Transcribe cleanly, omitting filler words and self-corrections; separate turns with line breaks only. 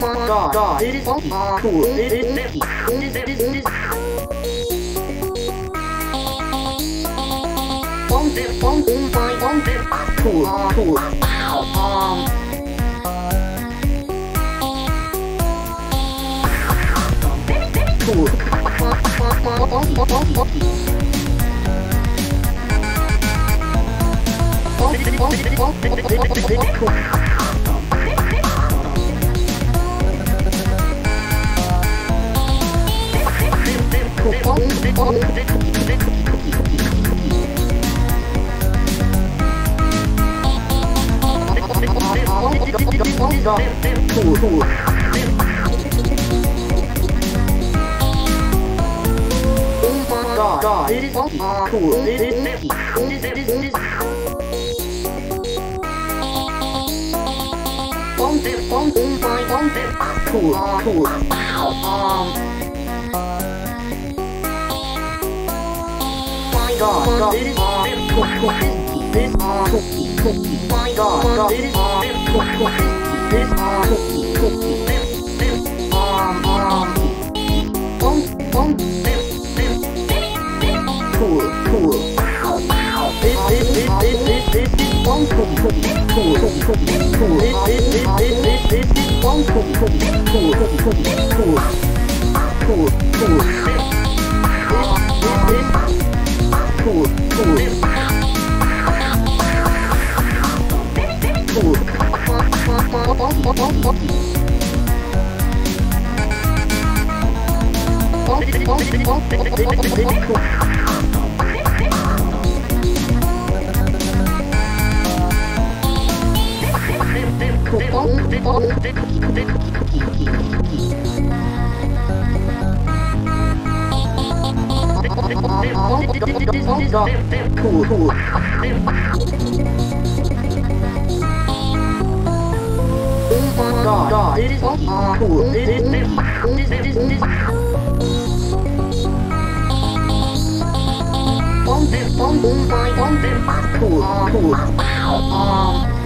my god, it is cool. It is nifty. Cool. Cool. God, it is cool. It is nifty. Cool. My God, it is this cookie. My God, it is this cookie. Cool. This one cool. This one cool. God, it is cool. It is cool.